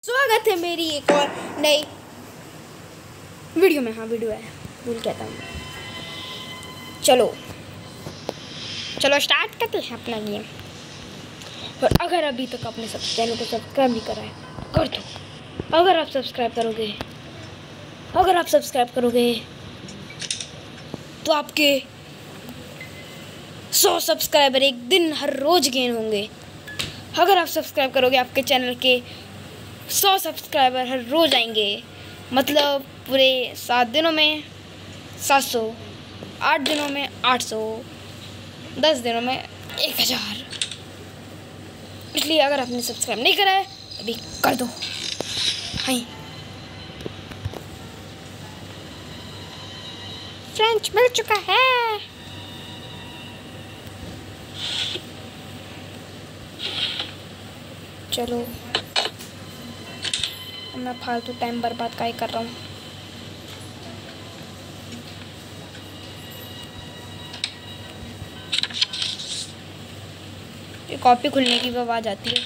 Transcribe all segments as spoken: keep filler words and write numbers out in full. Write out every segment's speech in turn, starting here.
स्वागत है मेरी एक और नई वीडियो में। हाँ वीडियो है, भूल कहता हूँ। चलो चलो स्टार्ट करते हैं अपना गेम। और अगर अभी तक आपने सब चैनल को सब्सक्राइब नहीं करा है कर दो। अगर आप सब्सक्राइब करोगे अगर आप सब्सक्राइब करोगे तो आपके सौ सब्सक्राइबर एक दिन हर रोज गेन होंगे। अगर आप सब्सक्राइब करोगे आपके चैनल के सौ सब्सक्राइबर हर रोज़ आएंगे। मतलब पूरे सात दिनों में सात सौ, आठ दिनों में आठ सौ, दस दिनों में एक हज़ार। इसलिए अगर आपने सब्सक्राइब नहीं करा है अभी कर दो। हाँ फ्रेंच मिल चुका है। चलो मैं फालतू टाइम बर्बाद काहे कर रहा हूँ। ये कॉपी खुलने की भी आवाज़ आती है।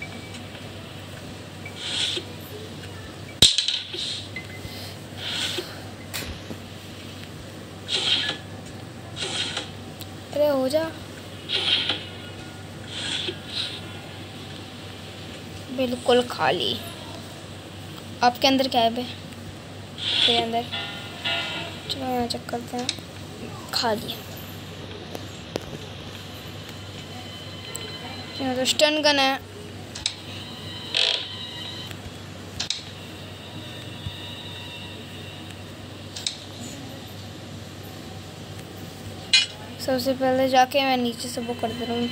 अरे हो जा। बिल्कुल खाली। आपके अंदर क्या है बे? मेरे अंदर चलो यहाँ चेक करते हैं। खाली यहाँ तो स्टन गन है। सबसे पहले जाके मैं नीचे से वो कर दे रहा हूँ।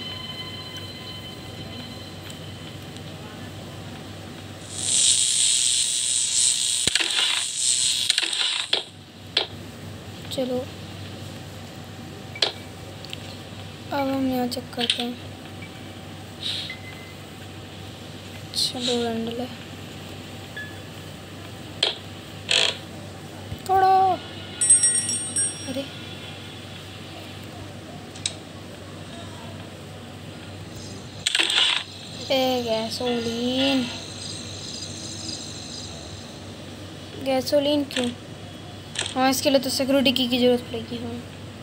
चलो अब हम यहाँ चेक करते हैं। चलो रंडल है थोड़ा। अरे ए गैसोलीन गैसोलीन क्यों? हाँ इसके लिए तो सिक्योरिटी की की जरूरत पड़ेगी। हाँ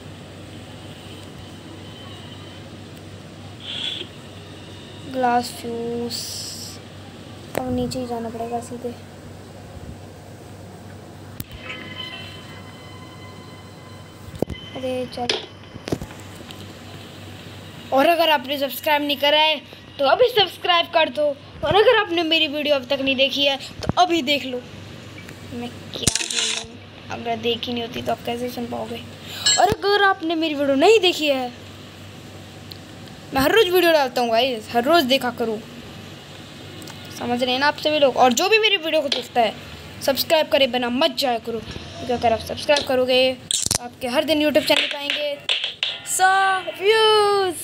ग्लास फ्यूज। अब नीचे ही जाना पड़ेगा सीधे। अरे चल। और अगर आपने सब्सक्राइब नहीं करा है तो अभी सब्सक्राइब कर दो। और अगर आपने मेरी वीडियो अब तक नहीं देखी है तो अभी देख लो। मैं क्या बोल रहा हूँ? अगर देखी नहीं होती तो आप कैसे सुन पाओगे? और अगर आपने मेरी वीडियो नहीं देखी है, मैं हर रोज़ वीडियो डालता हूँ गाइस, हर रोज़ देखा करूँ। समझ रहे हैं ना आप सभी लोग? और जो भी मेरी वीडियो को देखता है सब्सक्राइब करे बिना मत जाया करो, क्योंकि अगर आप सब्सक्राइब करोगे तो आपके हर दिन यूट्यूब चैनल पे आएंगे सौ व्यूज़।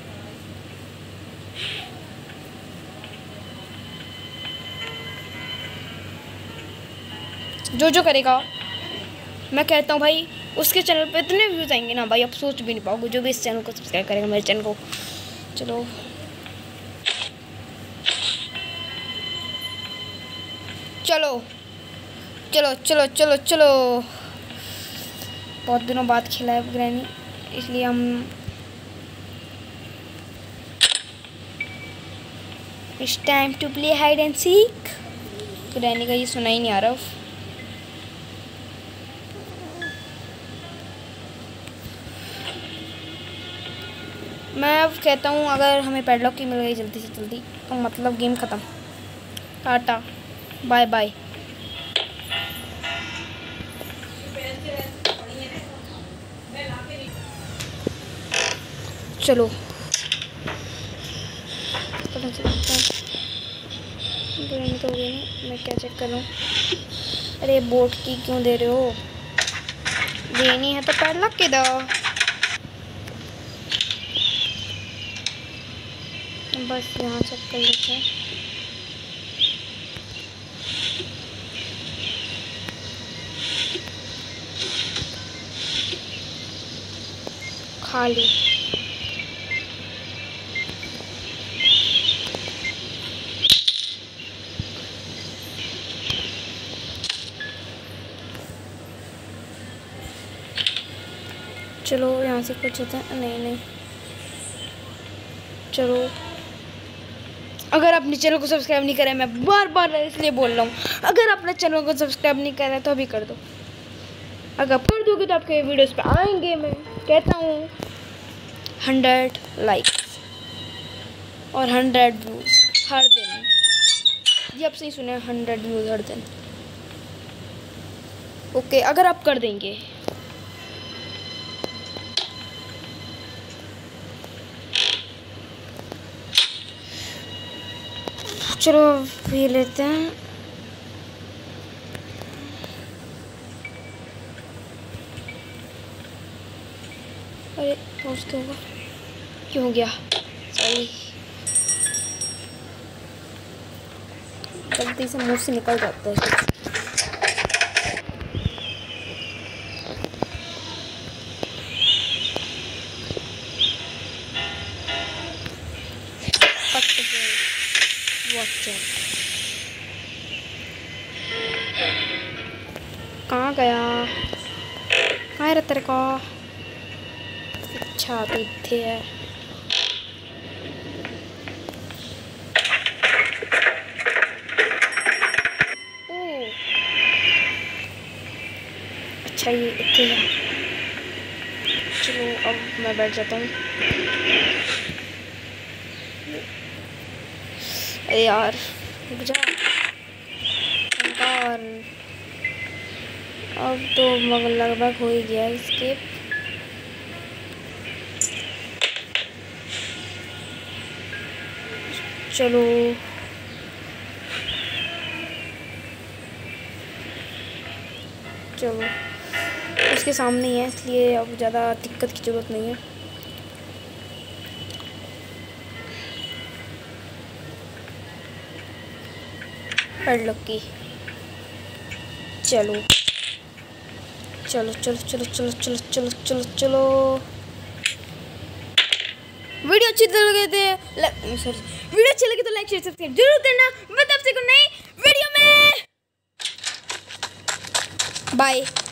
जो जो करेगा मैं कहता हूँ भाई उसके चैनल पे इतने व्यूज़ आएंगे ना भाई आप सोच भी नहीं पाओगे। जो भी इस चैनल को सब्सक्राइब करेगा मेरे चैनल को। चलो चलो चलो चलो चलो चलो बहुत दिनों बाद खेला है ग्रैनी, इसलिए हम it's time to play hide and seek. Granny का ये सुना ही नहीं आ रहा। मैं अब कहता हूँ अगर हमें पैडलॉक की मिल गई जल्दी से जल्दी तो मतलब गेम ख़त्म। Tata bye bye. चलो पता चलता तो हो गई। मैं क्या चेक कर रहा हूँ? अरे बोट की क्यों दे रहे हो? देनी है तो पैडलॉक के दो। बस यहाँ चेक कर लेते हैं। खाली चलो यहाँ से कुछ होता है, नहीं नहीं चलो। अगर आपने चैनल को सब्सक्राइब नहीं करा है, मैं बार बार इसलिए बोल रहा हूँ, अगर आपने चैनल को सब्सक्राइब नहीं करा है तो अभी कर दो। अगर कर दोगे तो आपके वीडियोस पे आएंगे, मैं कहता हूँ हंड्रेड लाइक्स और हंड्रेड व्यूज़ हर दिन। ये आप सही सुने, हंड्रेड व्यूज़ हर दिन। ओके, अगर आप कर देंगे चलो पी लेते हैं। अरे पहुँच क्यों होगा, क्यों हो गया, सॉरी, गलती से मुंह से निकल जाता है। कहाँ गया, कहाँ है तेरे को? अच्छा तो इतने है। ओ अच्छा ये इतने है। चलो अब मैं बैठ जाता हूँ। अरे यार रुक जा। और अब तो लगभग हो ही गया इसके। चलो चलो उसके सामने ही है, इसलिए अब ज़्यादा दिक्कत की ज़रूरत नहीं है। पढ़ लो की। चलो चलो चलो चलो चलो चलो चलो चलो चलो। वीडियो अच्छी लगे थे सॉरी वीडियो अच्छी लगी तो लाइक शेयर सब्सक्राइब जरूर करना। मैं तब से को नई वीडियो में बाय।